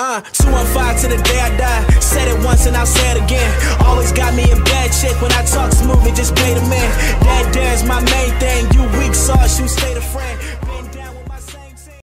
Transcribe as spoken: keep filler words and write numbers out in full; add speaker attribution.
Speaker 1: Uh, two one five to the day I die. Said it once and I'll say it again. Always got